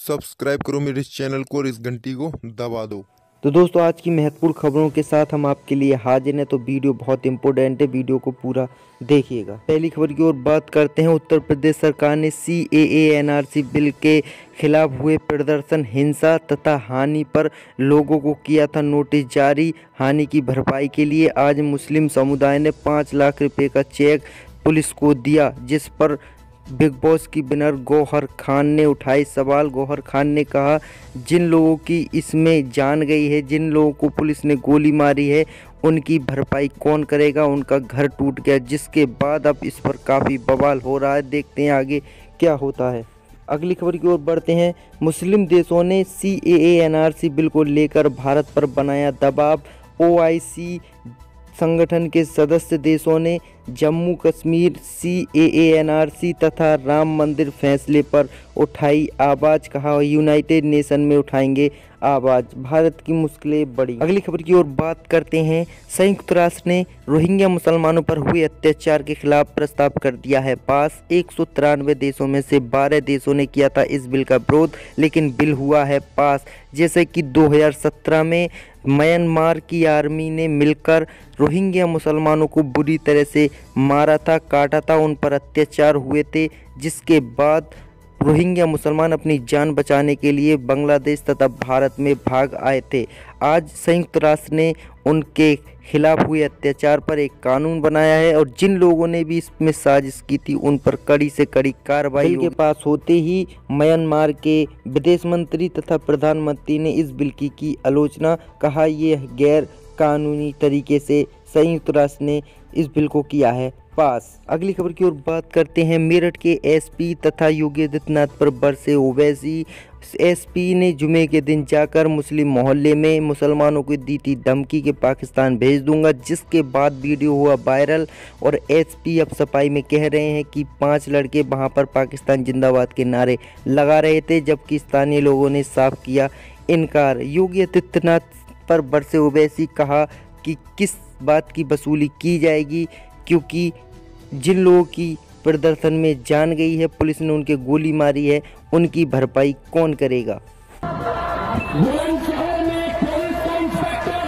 Subscribe करो मेरे इस चैनल को और इस घंटी को दबा दो। तो दोस्तों आज की महत्वपूर्ण खबरों के साथ हम आपके लिए हाजिर हैं। तो वीडियो बहुत इंपॉर्टेंट है, वीडियो को पूरा देखिएगा। पहली खबर की ओर बात करते हैं। उत्तर प्रदेश सरकार ने CAA NRC बिल के खिलाफ हुए प्रदर्शन, हिंसा तथा हानि पर लोगों को किया था नोटिस जारी। हानि की भरपाई के लिए आज मुस्लिम समुदाय ने 5 लाख रुपए का चेक पुलिस को दिया, जिस पर बिग बॉस की विनर गौहर खान ने उठाए सवाल। गौहर खान ने कहा, जिन लोगों की इसमें जान गई है, जिन लोगों को पुलिस ने गोली मारी है, उनकी भरपाई कौन करेगा? उनका घर टूट गया। जिसके बाद अब इस पर काफ़ी बवाल हो रहा है। देखते हैं आगे क्या होता है। अगली खबर की ओर बढ़ते हैं। मुस्लिम देशों ने CAA NRC बिल को लेकर भारत पर बनाया दबाव। OIC संगठन के सदस्य देशों ने जम्मू कश्मीर CAA NRC तथा राम मंदिर फैसले पर उठाई आवाज़। कहा, यूनाइटेड नेशन में उठाएंगे आवाज़। भारत की मुश्किलें बढ़ी। अगली खबर की ओर बात करते हैं। संयुक्त राष्ट्र ने रोहिंग्या मुसलमानों पर हुए अत्याचार के खिलाफ प्रस्ताव कर दिया है पास। 193 देशों में से 12 देशों ने किया था इस बिल का विरोध, लेकिन बिल हुआ है पास। जैसे कि 2017 में म्यांमार की आर्मी ने मिलकर रोहिंग्या मुसलमानों को बुरी तरह से मारा था, काटा था, उन पर अत्याचार हुए थे। जिसके बाद रोहिंग्या मुसलमान अपनी जान बचाने के लिए बांग्लादेश तथा भारत में भाग आए थे। आज संयुक्त राष्ट्र ने उनके खिलाफ हुए अत्याचार पर एक कानून बनाया है और जिन लोगों ने भी इसमें साजिश की थी उन पर कड़ी से कड़ी कार्रवाई के पास होते ही म्यांमार के विदेश मंत्री तथा प्रधानमंत्री ने इस बिल की आलोचना। कहा, यह गैर कानूनी तरीके से संयुक्त राष्ट्र ने इस बिल को किया है पास। अगली खबर की ओर बात करते हैं। मेरठ के SP तथा योगी आदित्यनाथ पर बरसे ओवैसी। SP ने जुमे के दिन जाकर मुस्लिम मोहल्ले में मुसलमानों को दी थी धमकी के पाकिस्तान भेज दूंगा, जिसके बाद वीडियो हुआ वायरल और SP अब सफाई में कह रहे हैं कि 5 लड़के वहां पर पाकिस्तान जिंदाबाद के नारे लगा रहे थे, जबकि स्थानीय लोगों ने साफ किया इनकार। योगी आदित्यनाथ पर बरसे ओवैसी। कहा कि किस बात की वसूली की जाएगी, क्योंकि जिन लोगों की प्रदर्शन में जान गई है, पुलिस ने उनके गोली मारी है, उनकी भरपाई कौन करेगा? बुलंदशहर में एक पुलिस का इंस्पेक्टर,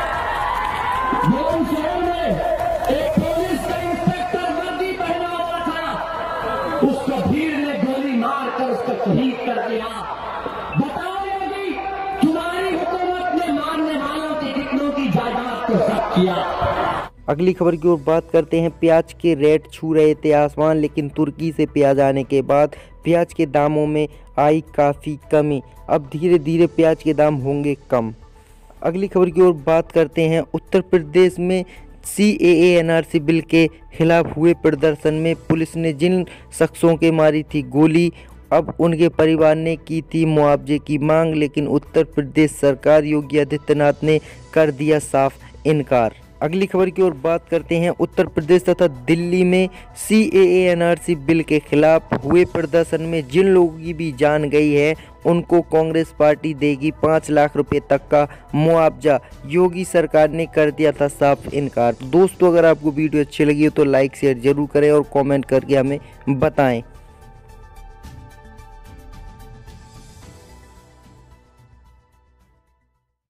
बुलंदशहर में एक पुलिस का इंस्पेक्टर वर्दी पहना हुआ था, उसको भीड़ ने गोली मारकर उसको शहीद कर दिया। बताओ योगी, तुम्हारी हुकूमत ने मारने वालों के कितनों की जायदाद को जब्त किया। अगली खबर की ओर बात करते हैं। प्याज के रेट छू रहे थे आसमान, लेकिन तुर्की से प्याज आने के बाद प्याज के दामों में आई काफ़ी कमी। अब धीरे धीरे प्याज के दाम होंगे कम। अगली खबर की ओर बात करते हैं। उत्तर प्रदेश में CAA NRC बिल के खिलाफ हुए प्रदर्शन में पुलिस ने जिन शख्सों के मारी थी गोली, अब उनके परिवार ने की थी मुआवजे की मांग, लेकिन उत्तर प्रदेश सरकार योगी आदित्यनाथ ने कर दिया साफ इनकार। अगली खबर की ओर बात करते हैं। उत्तर प्रदेश तथा दिल्ली में CAA NRC बिल के खिलाफ हुए प्रदर्शन में जिन लोगों की भी जान गई है, उनको कांग्रेस पार्टी देगी 5 लाख रुपए तक का मुआवजा। योगी सरकार ने कर दिया था साफ इनकार। दोस्तों, अगर आपको वीडियो अच्छी लगी हो तो लाइक शेयर जरूर करें और कमेंट करके हमें बताएं।